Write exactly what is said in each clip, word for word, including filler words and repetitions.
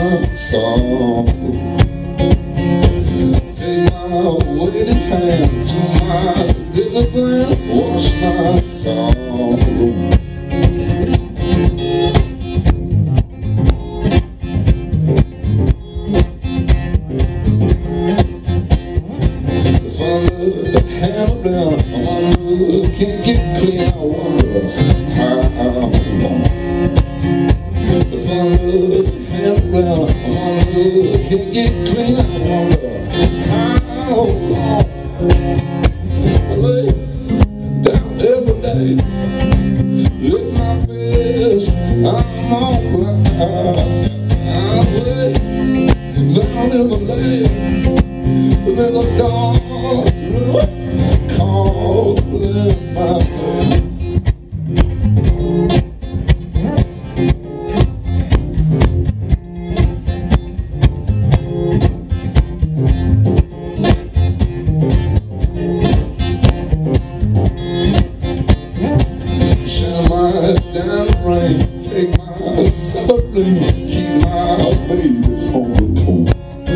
my soul. Take my waiting hand to my discipline, wash my soul. If I look the hand down, I wonder, can't get clean, I wonder how long. If I look the hand down, I wonder, can't get clean, I wonder how long. I lay down every day, live my best, I'm alright. I lay down every day, there's a dark calling my name. Shine my head down the rain, take my suffering, keep my baby from the cold.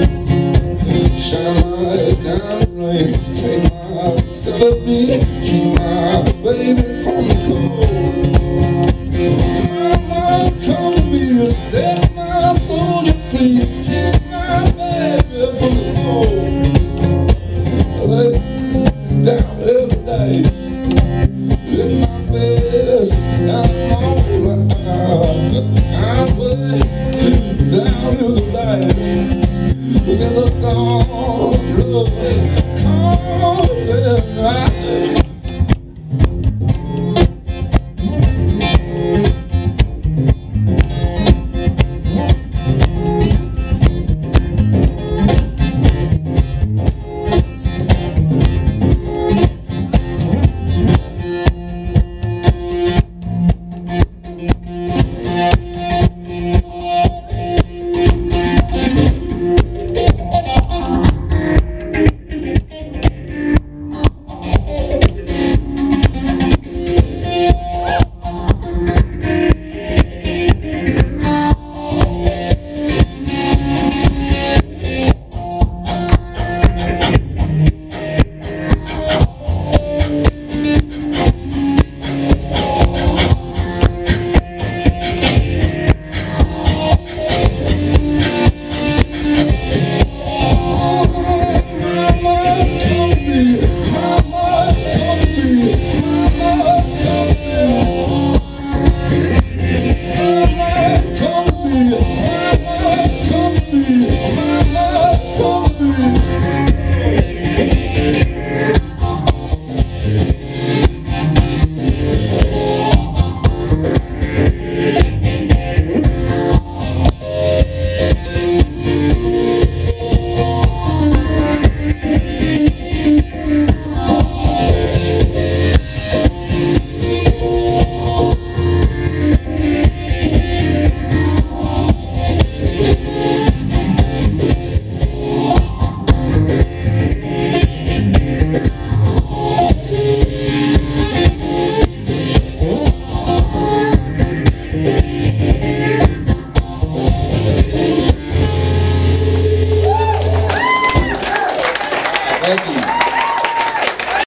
Shine my head down the rain, take my celebrity, keep my baby from the cold. My love come to me to set my soldier free, keep my baby from the cold. I lay down every day, live my best, I'm alright. I lay down every day, there's a dark love.